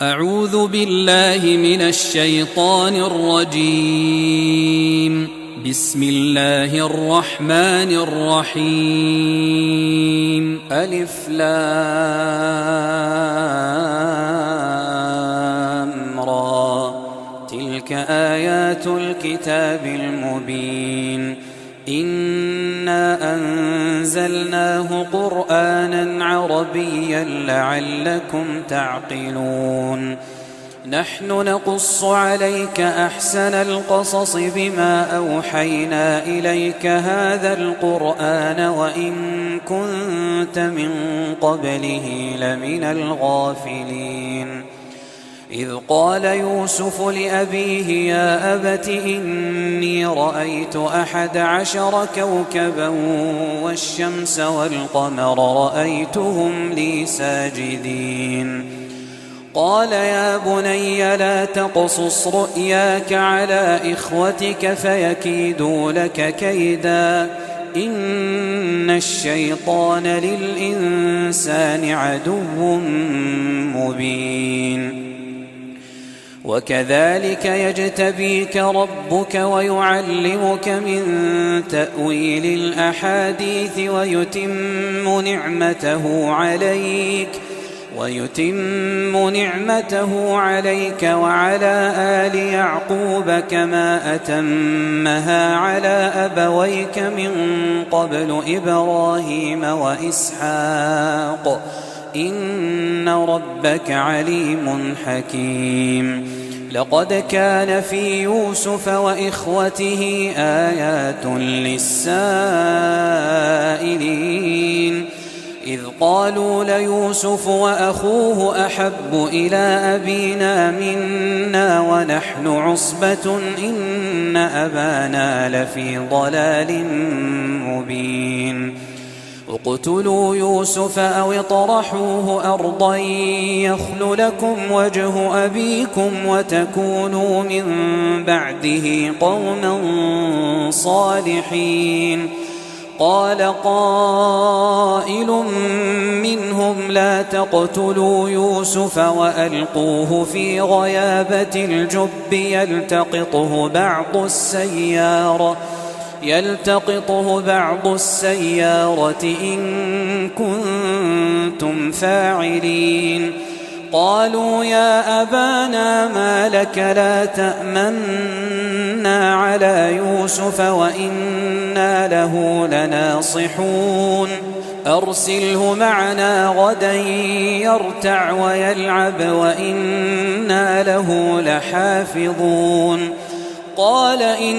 أعوذ بالله من الشيطان الرجيم. بسم الله الرحمن الرحيم. ألف لام را، تلك آيات الكتاب المبين. إنا أنزلناه قرآنا عربيا لعلكم تعقلون. نحن نقص عليك أحسن القصص بما أوحينا إليك هذا القرآن وإن كنت من قبله لمن الغافلين. إذ قال يوسف لأبيه يا أبت إني رأيت 11 كوكبا والشمس والقمر رأيتهم لي ساجدين. قال يا بني لا تقصص رؤياك على إخوتك فيكيدوا لك كيدا إن الشيطان للإنسان عدو مبين. وكذلك يجتبيك ربك ويعلمك من تأويل الأحاديث ويتم نعمته عليك وعلى آل يعقوب كما أتمها على أبويك من قبل إبراهيم وإسحاق إن ربك عليم حكيم. لقد كان في يوسف وإخوته آيات للسائلين إذ قالوا ليوسف وأخوه أحب إلى أبينا منا ونحن عصبة إن أبانا لفي ضلال مبين. اقتلوا يوسف أو اطرحوه أرضا يخل لكم وجه أبيكم وتكونوا من بعده قوما صالحين. قال قائل منهم لا تقتلوا يوسف وألقوه في غيابة الجب يلتقطه بعض السيارة إن كنتم فاعلين. قالوا يا أبانا ما لك لا تأمنا على يوسف وإنا له لناصحون. أرسله معنا غدا يرتع ويلعب وإنا له لحافظون. قال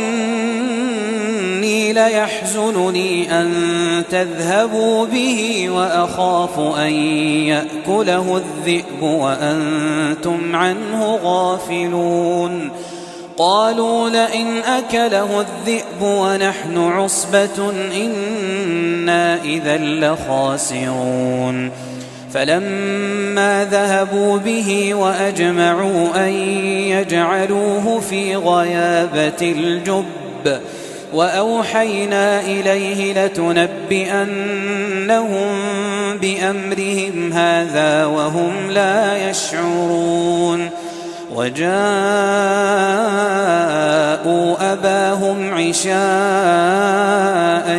إني ليحزنني أن تذهبوا به وأخاف أن يأكله الذئب وأنتم عنه غافلون. قالوا لئن أكله الذئب ونحن عصبة إنا إذا لخاسرون. فلما ذهبوا به وأجمعوا أن يجعلوه في غيابة الجب وأوحينا إليه لتنبئنهم بأمرهم هذا وهم لا يشعرون. وجاءوا أباهم عشاء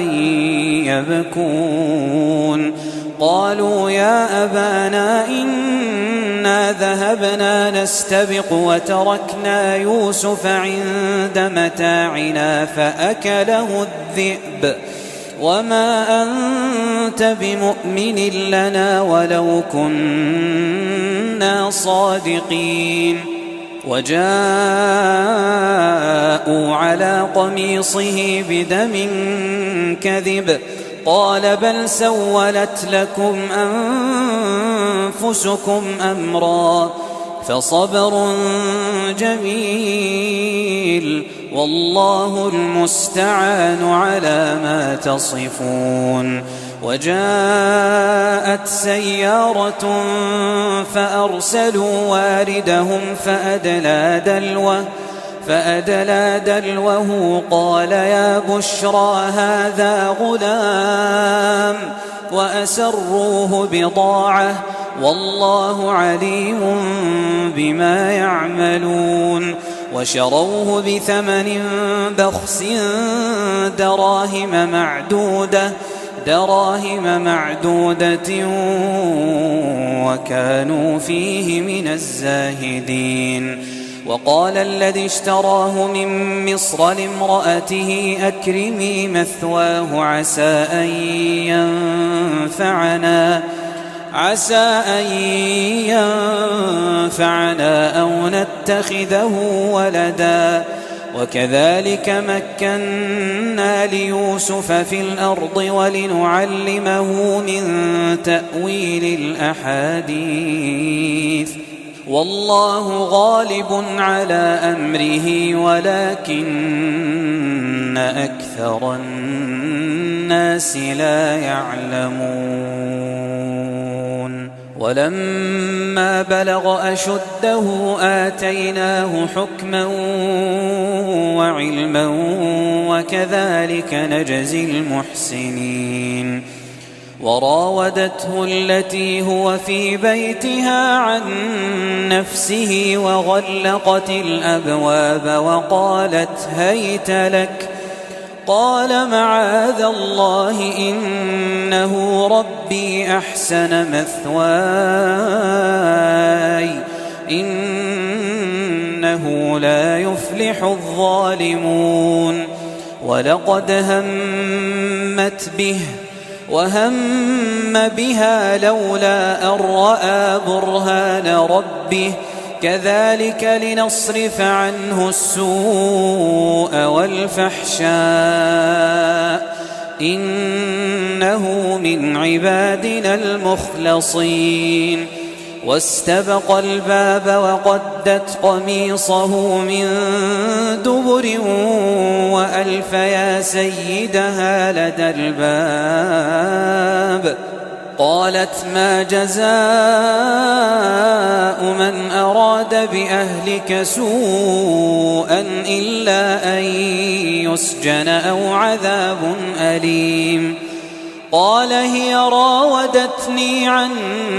يبكون. قالوا يا أبانا إنا ذهبنا نستبق وتركنا يوسف عند متاعنا فأكله الذئب وما أنت بمؤمن لنا ولو كنا صادقين. وجاءوا على قميصه بدم كذب قال بل سولت لكم أنفسكم أمرا فصبر جميل والله المستعان على ما تصفون. وجاءت سيارة فأرسلوا واردهم فأدلى دلوه قال يا بشرى هذا غلام وأسروه بضاعة والله عليم بما يعملون وشروه بثمن بخس دراهم معدودة وكانوا فيه من الزاهدين. وقال الذي اشتراه من مصر لامرأته أكرمي مثواه عسى أن ينفعنا أو نتخذه ولدا وكذلك مكنا ليوسف في الأرض ولنعلمه من تأويل الأحاديث والله غالب على أمره ولكن أكثر الناس لا يعلمون. ولما بلغ أشده آتيناه حكما وعلما وكذلك نجزي المحسنين. وراودته التي هو في بيتها عن نفسه وغلقت الأبواب وقالت هيت لك قال معاذ الله إنه ربي أحسن مثواي إنه لا يفلح الظالمون. ولقد همت به وهم بها لولا أن رأى برهان ربه كذلك لنصرف عنه السوء والفحشاء إنه من عبادنا المخلصين. واستبق الباب وقدت قميصه من دبر وألف يا سيدها لدى الباب قالت ما جزاء من أراد بأهلك سوءا إلا أن يسجن أو عذاب أليم. قال هي راودتني عن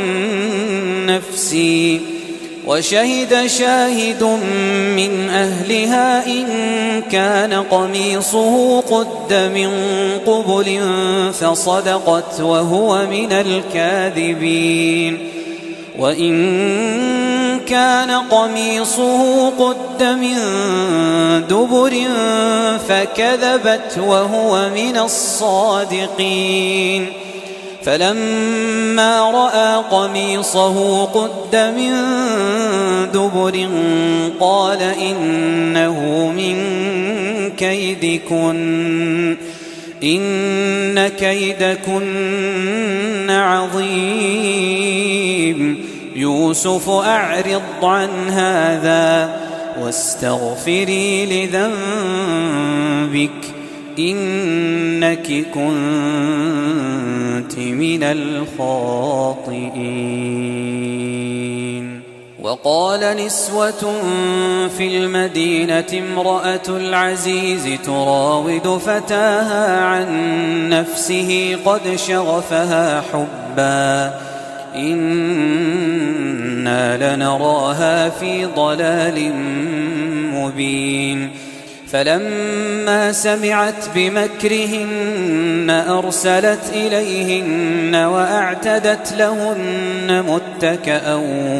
نفسي وشهد شاهد من أهلها إن كان قميصه قد من قبل فصدقت وهو من الكاذبين وإن كان قميصه قد من دبر فكذبت وهو من الصادقين. فلما رأى قميصه قد من دبر قال إنه من كيدكن إن كيدكن عظيم. يوسف أعرض عن هذا واستغفري لذنبك إنك كنت من الخاطئين. وقال نسوة في المدينة امرأة العزيز تراود فتاها عن نفسه قد شغفها حبا إنا لنراها في ضلال مبين. فلما سمعت بمكرهن أرسلت إليهن وأعتدت لهن متكأ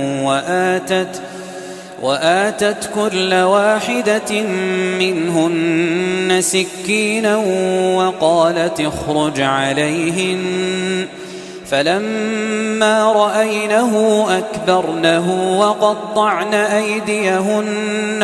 وآتت كل واحدة منهن سكينا وقالت اخرج عليهن. فلما رأينه أكبرنه وقطعن أيديهن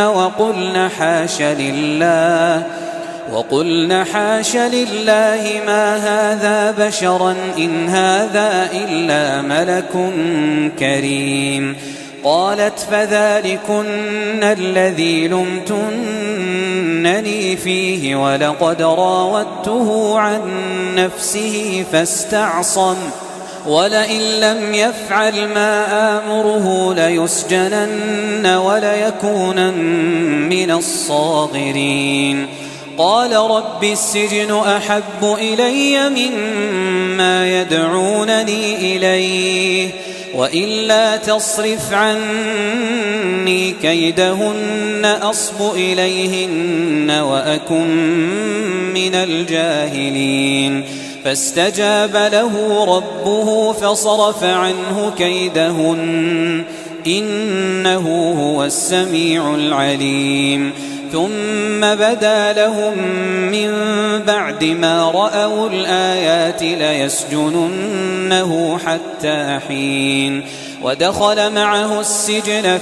وقلن حاش لله ما هذا بشرا إن هذا إلا ملك كريم. قالت فذلكن الذي لمتنني فيه ولقد راودته عن نفسه فاستعصم ولئن لم يفعل ما آمره ليسجنن وليكونن من الصاغرين. قال رب السجن أحب إلي مما يدعونني إليه وإلا تصرف عني أني كيدهن أصب إليهن وأكن من الجاهلين فاستجاب له ربه فصرف عنه كيدهن إنه هو السميع العليم ثم بدا لهم من بعد ما رأوا الآيات ليسجننه حتى حين ودخل معه السجن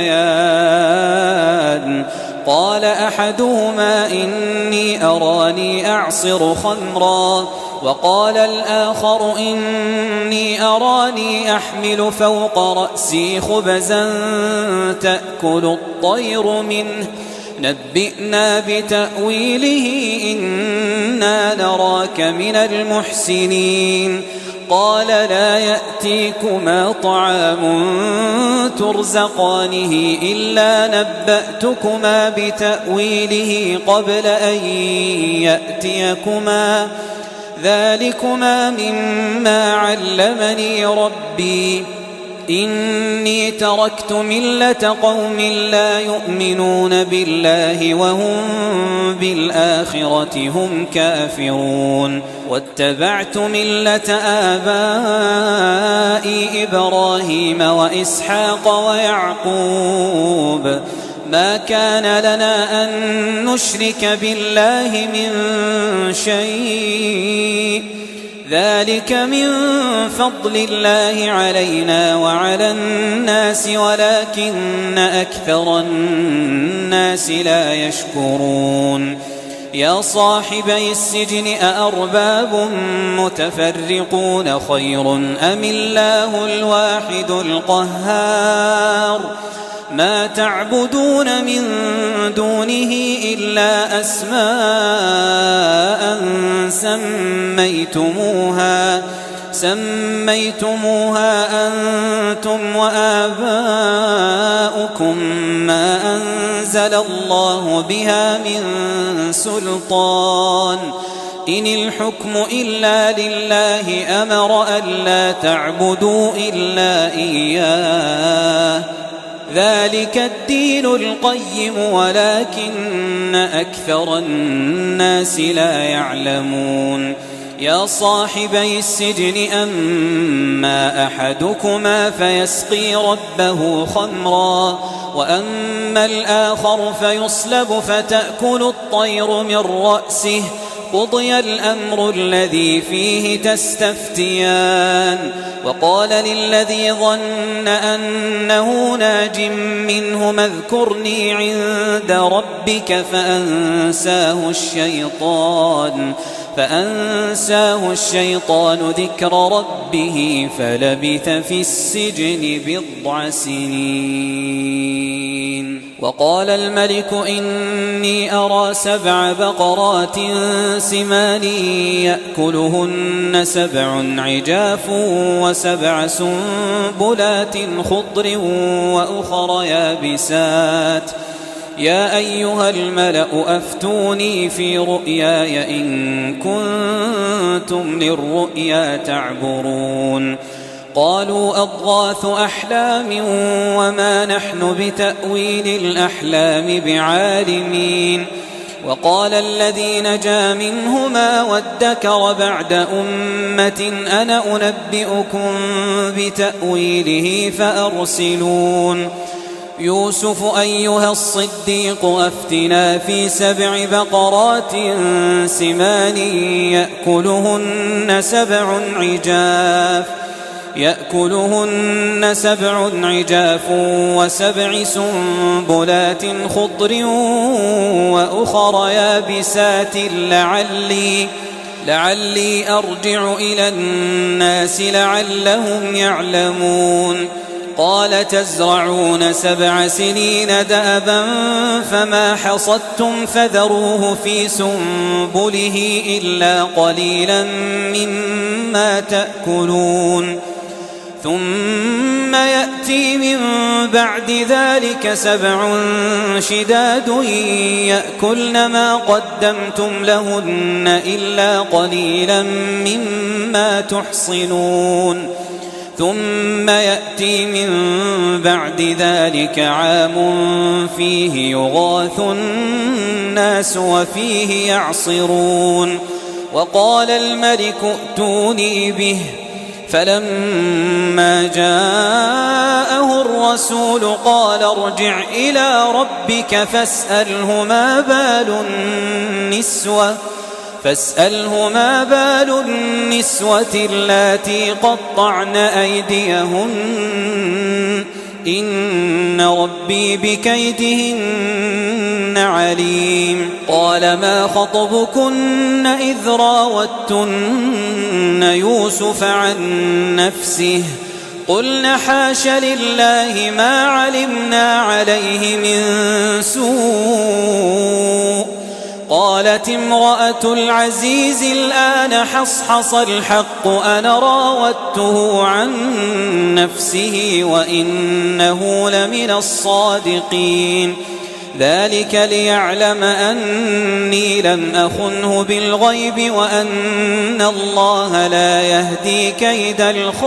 فتيان قال أحدهما إني أراني أعصر خمرا وقال الآخر إني أراني أحمل فوق رأسي خبزا تأكل الطير منه نبئنا بتأويله إنا نراك من المحسنين قال لا يأتيكما طعام ترزقانه إلا نبأتكما بتأويله قبل أن يأتيكما ذلكما مما علمني ربي إني تركت ملة قوم لا يؤمنون بالله وهم بالآخرة هم كافرون واتبعت ملة آبائي إبراهيم وإسحاق ويعقوب ما كان لنا أن نشرك بالله من شيء ذلك من فضل الله علينا وعلى الناس ولكن أكثر الناس لا يشكرون يا صاحبي السجن أأرباب متفرقون خير أم الله الواحد القهار ما تعبدون من دونه إلا أسماء سميتموها أنتم وآباؤكم ما أنزل الله بها من سلطان إن الحكم إلا لله أمر ألا تعبدوا إلا إياه ذلك الدين القيم ولكن أكثر الناس لا يعلمون يا صاحبي السجن أما أحدكما فيسقي ربه خمرا وأما الآخر فيصلب فتأكل الطير من رأسه قضي الأمر الذي فيه تستفتيان وقال للذي ظن أنه ناج منهما اذكرني عند ربك فأنساه الشيطان ذكر ربه فلبث في السجن بضع سنين وقال الملك إني أرى 7 بقرات سمان يأكلهن 7 عجاف و7 سنبلات خضر وأخر يابسات يا أيها الملأ أفتوني في رؤياي إن كنتم للرؤيا تعبرون قالوا أضغاث أحلام وما نحن بتأويل الأحلام بعالمين وقال الذي نجا منهما وادكر بعد أمة أنا أنبئكم بتأويله فأرسلون يوسف أيها الصديق أفتنا في 7 بقرات سمان يأكلهن 7 عجاف و7 سنبلات خضر وأخر يابسات لعلي أرجع إلى الناس لعلهم يعلمون قال تزرعون 7 سنين دأبا فما حصدتم فذروه في سنبله إلا قليلا مما تأكلون ثم يأتي من بعد ذلك 7 شداد يأكلن ما قدمتم لهن إلا قليلا مما تحصنون ثم يأتي من بعد ذلك عام فيه يغاث الناس وفيه يعصرون وقال الملك ائتوني به فلما جاءه الرسول قال ارجع إلى ربك فاسأله ما بال النسوة اللاتي قطعن أيديهن إن ربي بكيدهن عليم قال ما خطبكن إذ راوتن يوسف عن نفسه قلن حاش لله ما علمنا عليه من سوء قالت امرأة العزيز الآن حصحص الحق أنا راودته عن نفسه وإنه لمن الصادقين ذلك ليعلم أني لم أخنه بالغيب وأن الله لا يهدي كيد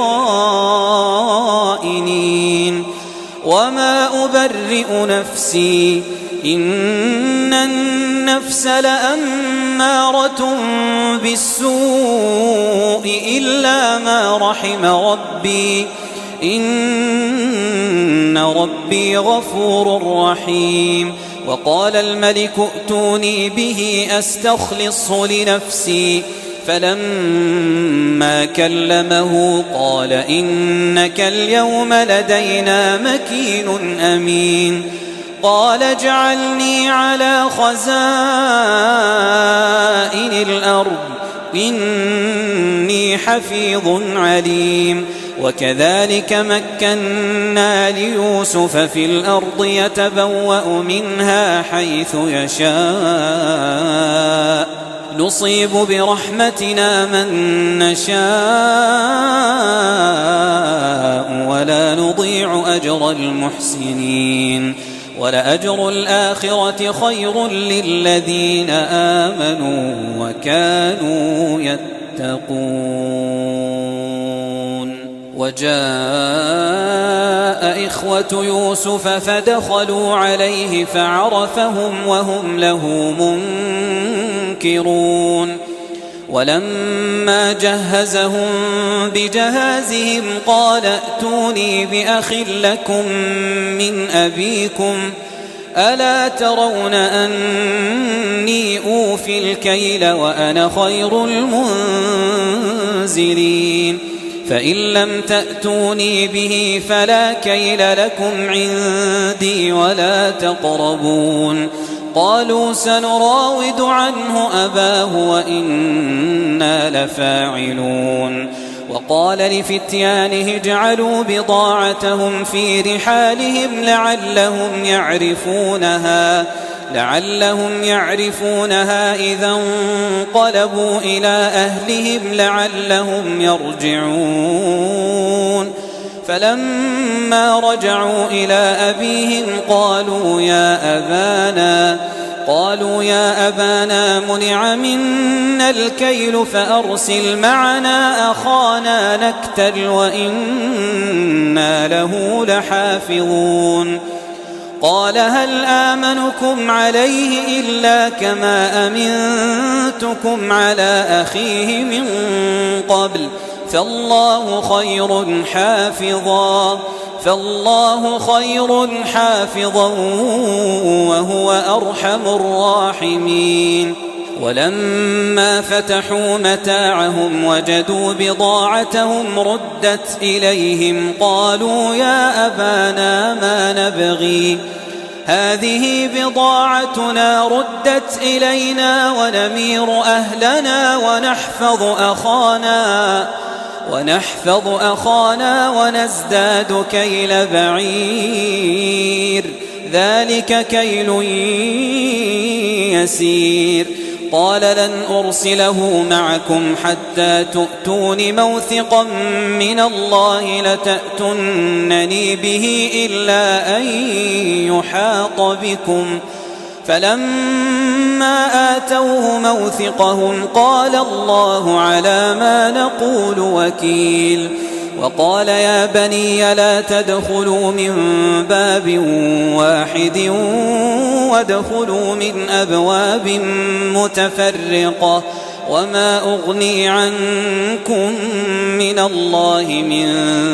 الخائنين وما أبرئ نفسي إن النفس لأمارة بالسوء إلا ما رحم ربي إن ربي غفور رحيم وقال الملك ائتوني به أستخلصه لنفسي فلما كلمه قال إنك اليوم لدينا مكين أمين قال اجعلني على خزائن الأرض إني حفيظ عليم وكذلك مكنا ليوسف في الأرض يتبوأ منها حيث يشاء نصيب برحمتنا من نشاء ولا نضيع أجر المحسنين ولأجر الآخرة خير للذين آمنوا وكانوا يتقون وجاء إخوة يوسف فدخلوا عليه فعرفهم وهم له منكرون ولما جهزهم بجهازهم قال ائتوني بأخ لكم من أبيكم ألا ترون أني أوفي الكيل وأنا خير المنزلين فإن لم تأتوني به فلا كيل لكم عندي ولا تقربون قالوا سنراود عنه أباه وإنا لفاعلون وقال لفتيانه اجعلوا بضاعتهم في رحالهم لعلهم يعرفونها إذا انقلبوا إلى أهلهم لعلهم يرجعون فلما رجعوا إلى أبيهم قالوا يا أبانا منع منا الكيل فأرسل معنا أخانا نكتل وإنا له لحافظون قال هل آمنكم عليه إلا كما أمنتكم على أخيه من قبل فالله خير حافظا وهو أرحم الراحمين ولما فتحوا متاعهم وجدوا بضاعتهم ردت إليهم قالوا يا أبانا ما نبغي هذه بضاعتنا ردت إلينا ونمير أهلنا ونحفظ أخانا ونزداد كيل بعير ذلك كيل يسير قال لن أرسله معكم حتى تؤتون موثقا من الله لتأتونني به إلا أن يحاط بكم فلما آتوه موثقهم قال الله على ما نقول وكيل وقال يا بني لا تدخلوا من باب واحد وادخلوا من أبواب متفرقة وما أغني عنكم من الله من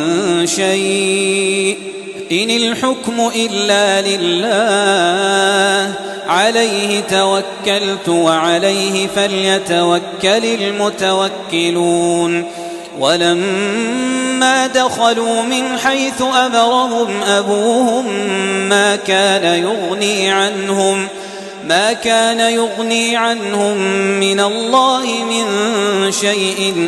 شيء إن الحكم إلا لله عليه توكلت وعليه فليتوكل المتوكلون ولما دخلوا من حيث أمرهم أبوهم ما كان يغني عنهم من الله من شيء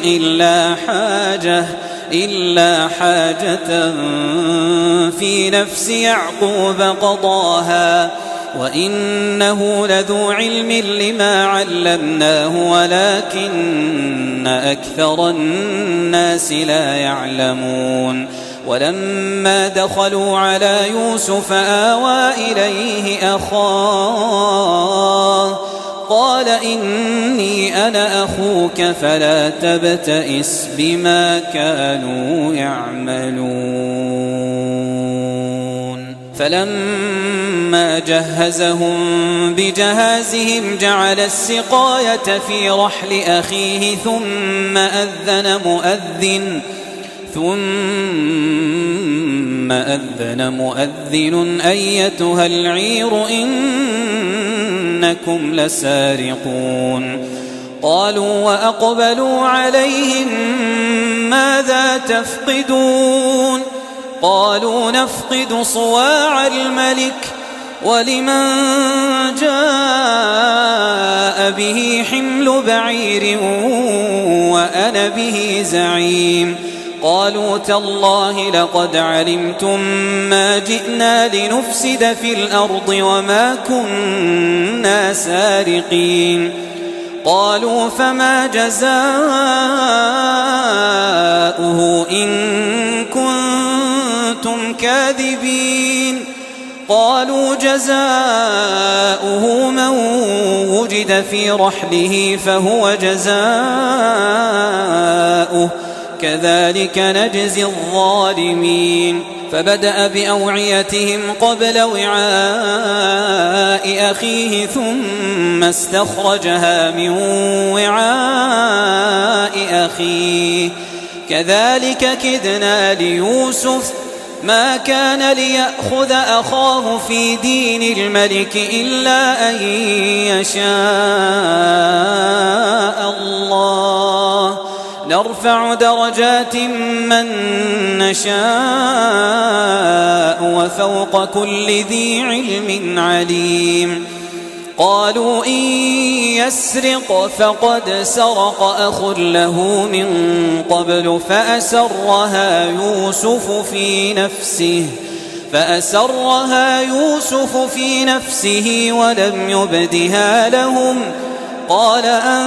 إلا حاجة في نفس يعقوب قضاها وإنه لذو علم لما علمناه ولكن أكثر الناس لا يعلمون ولما دخلوا على يوسف آوى إليه أخاه قال إني أنا أخوك فلا تبتئس بما كانوا يعملون فلما جهزهم بجهازهم جعل السقاية في رحل أخيه ثم أذن مؤذن أيتها العير إنكم لسارقون قالوا وأقبلوا عليهم ماذا تفقدون قالوا نفقد صواع الملك ولمن جاء به حمل بعير وأنا به زعيم قالوا تالله لقد علمتم ما جئنا لنفسد في الأرض وما كنا سارقين قالوا فما جزاؤه إن كنتم كاذبين قالوا جزاؤه من وجد في رحله فهو جزاؤه كذلك نجزي الظالمين فبدأ بأوعيتهم قبل وعاء أخيه ثم استخرجها من وعاء أخيه كذلك كدنا ليوسف ما كان ليأخذ أخاه في دين الملك إلا أن يشاء الله نرفع درجات من نشاء وفوق كل ذي علم عليم قالوا إن يسرق فقد سرق أخ له من قبل فأسرها يوسف في نفسه ولم يبدها لهم قال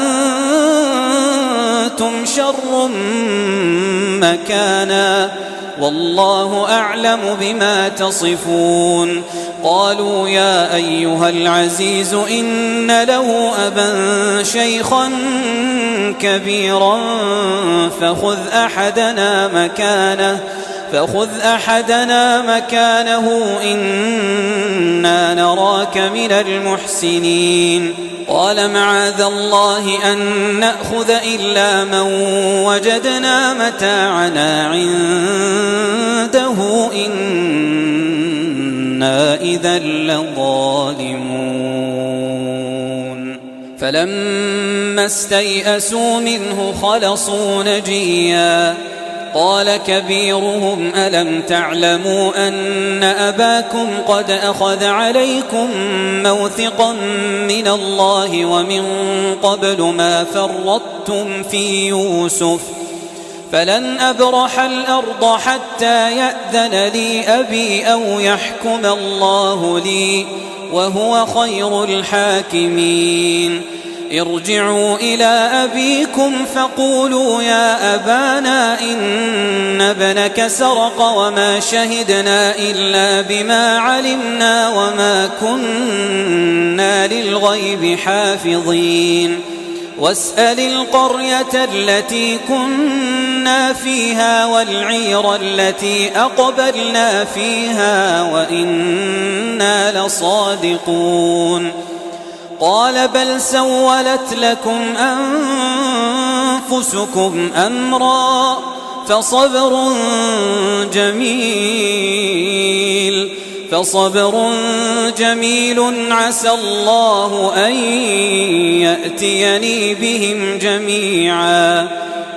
أنتم شر مكانا والله أعلم بما تصفون قالوا يا أيها العزيز إن له أبا شيخا كبيرا فخذ أحدنا مكانه إنا نراك من المحسنين قال معاذ الله أن نأخذ إلا من وجدنا متاعنا عنده إنا إذا لظالمون فلما استيئسوا منه خلصوا نجيا قال كبيرهم ألم تعلموا أن أباكم قد أخذ عليكم موثقا من الله ومن قبل ما فرطتم في يوسف فلن أبرح الأرض حتى يأذن لي أبي أو يحكم الله لي وهو خير الحاكمين ارجعوا إلى أبيكم فقولوا يا أبانا إن ابنك سرق وما شهدنا إلا بما علمنا وما كنا للغيب حافظين واسأل القرية التي كنا كنا فيها والعير التي أقبلنا فيها وإنا لصادقون قال بل سولت لكم أنفسكم أمرا فصبر جميل عسى الله أن يأتيني بهم جميعا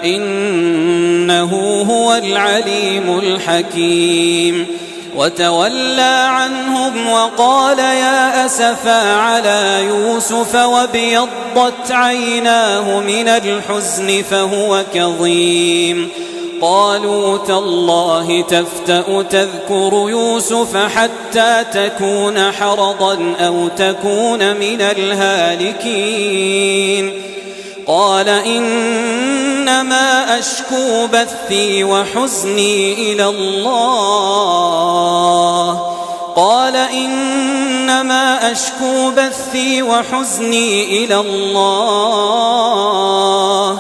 إنه هو العليم الحكيم وتولى عنهم وقال يا أسفا على يوسف وابيضت عيناه من الحزن فهو كظيم قالوا تالله تفتأ تذكر يوسف حتى تكون حرضا أو تكون من الهالكين قال إنما أشكو بثي وحزني إلى الله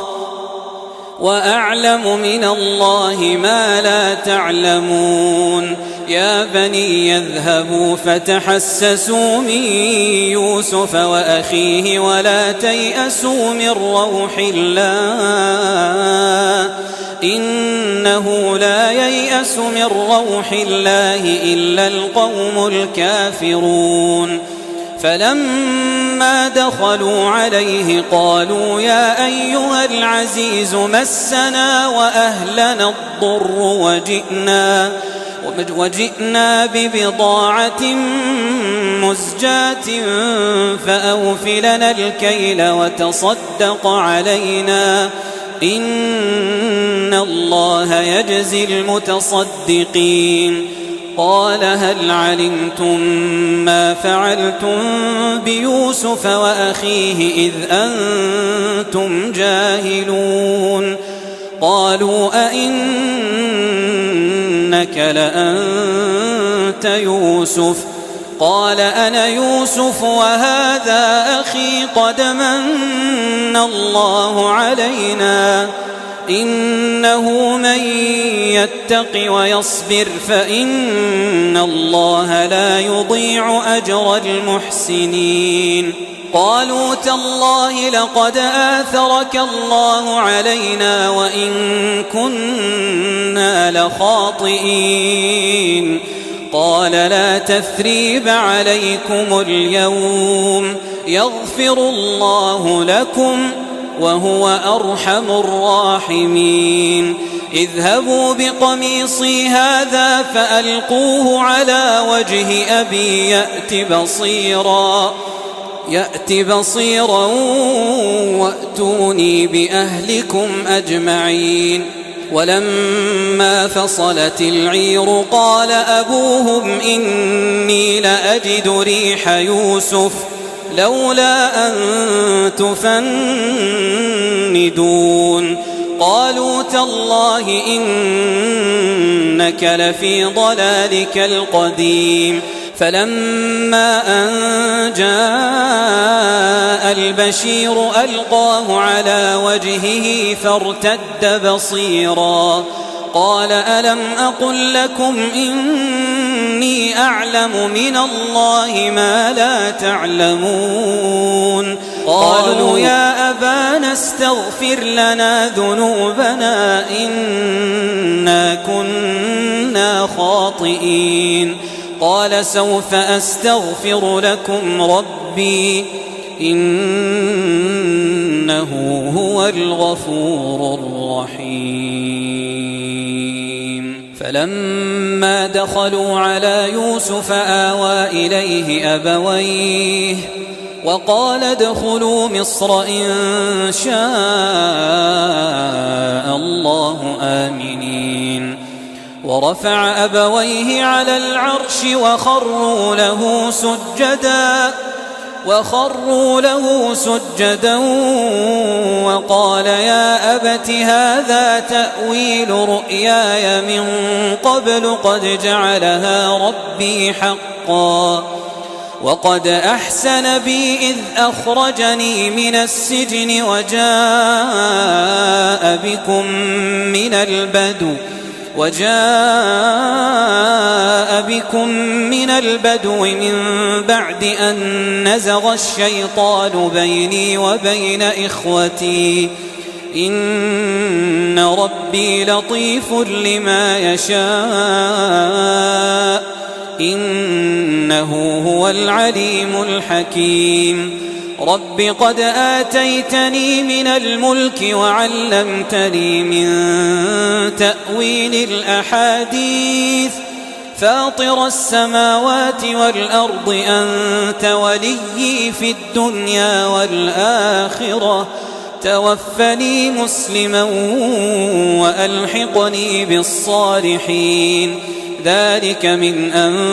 وأعلم من الله ما لا تعلمون يا بني يذهبوا فتحسسوا من يوسف وأخيه ولا تيأسوا من روح الله إنه لا ييأس من روح الله إلا القوم الكافرون فلما دخلوا عليه قالوا يا أيها العزيز مسنا وأهلنا الضر وجئنا ببضاعة مزجاة فأوف لنا الكيل وتصدق علينا إن الله يجزي المتصدقين قال هل علمتم ما فعلتم بيوسف وأخيه إذ أنتم جاهلون قالوا أئنك لأنت يوسف قال أنا يوسف وهذا أخي قد من الله علينا إنه من يتق ويصبر فإن الله لا يضيع أجر المحسنين قالوا تالله لقد آثرك الله علينا وإن كنا لخاطئين قال لا تثريب عليكم اليوم يغفر الله لكم وهو أرحم الراحمين اذهبوا بقميصي هذا فألقوه على وجه أبي يأت بصيرا وأتوني بأهلكم أجمعين ولما فصلت العير قال أبوهم إني لأجد ريح يوسف لولا أن تفندون قالوا تالله إنك لفي ضلالك القديم فلما أن جاء البشير ألقاه على وجهه فارتد بصيرا قال ألم أقل لكم إني أعلم من الله ما لا تعلمون قالوا يا أبانا استغفر لنا ذنوبنا إنا كنا خاطئين قال سوف أستغفر لكم ربي إنه هو الغفور الرحيم فلما دخلوا على يوسف آوى إليه أبويه وقال ادخلوا مصر إن شاء الله آمنين ورفع أبويه على العرش وخروا له سجدا وقال يا أبت هذا تأويل رؤياي من قبل قد جعلها ربي حقا وقد أحسن بي إذ أخرجني من السجن وجاء بكم من البدو من بعد أن نزغ الشيطان بيني وبين إخوتي إن ربي لطيف لما يشاء إنه هو العليم الحكيم رب قد آتيتني من الملك وعلمتني من تأويل الأحاديث فاطر السماوات والأرض أنت وليي في الدنيا والآخرة توفني مسلما وألحقني بالصالحين ذلك من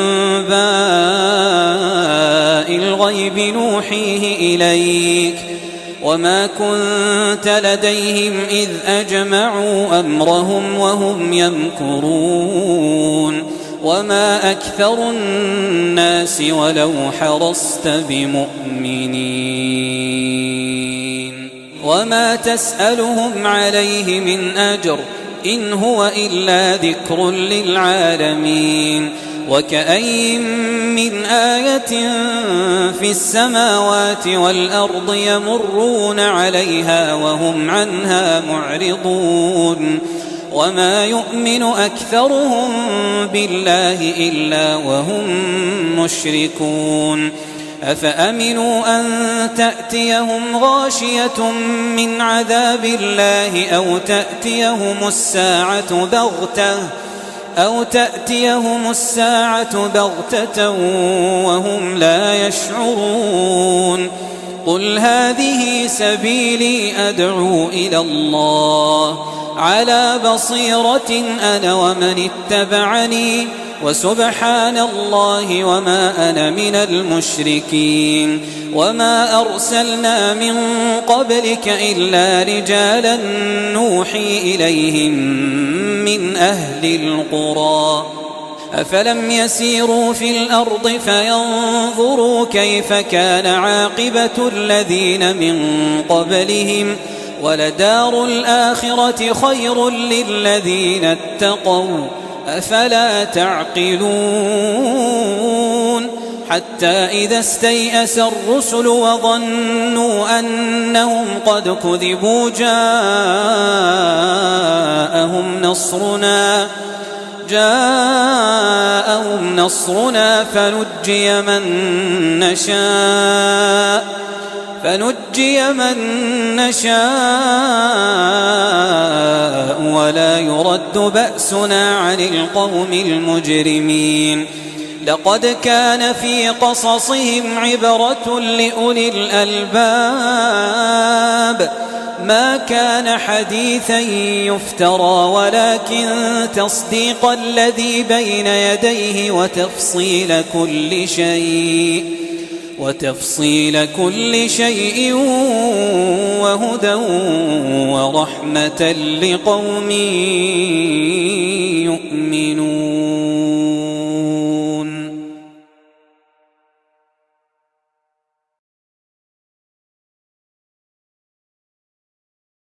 أنباء الغيب نوحيه إليك وما كنت لديهم إذ أجمعوا أمرهم وهم يمكرون وما أكثر الناس ولو حرصت بمؤمنين وما تسألهم عليه من أجر إن هو إلا ذكر للعالمين وكأين من آية في السماوات والأرض يمرون عليها وهم عنها معرضون وما يؤمن أكثرهم بالله إلا وهم مشركون أفأمنوا أن تأتيهم غاشية من عذاب الله أو تأتيهم الساعة بغتة وهم لا يشعرون قل هذه سبيلي أدعو إلى الله على بصيرة أنا ومن اتبعني وسبحان الله وما أنا من المشركين وما أرسلنا من قبلك إلا رجالا نوحي إليهم من أهل القرى أفلم يسيروا في الأرض فينظروا كيف كان عاقبة الذين من قبلهم ولدار الآخرة خير للذين اتقوا أفلا تعقلون حتى إذا استيأس الرسل وظنوا أنهم قد كذبوا جاءهم نصرنا فنجي من نشاء ولا يرد بأسنا عن القوم المجرمين لقد كان في قصصهم عبرة لأولي الألباب ما كان حديثا يفترى ولكن تصديق الذي بين يديه وتفصيل كل شيء وهدى ورحمة لقوم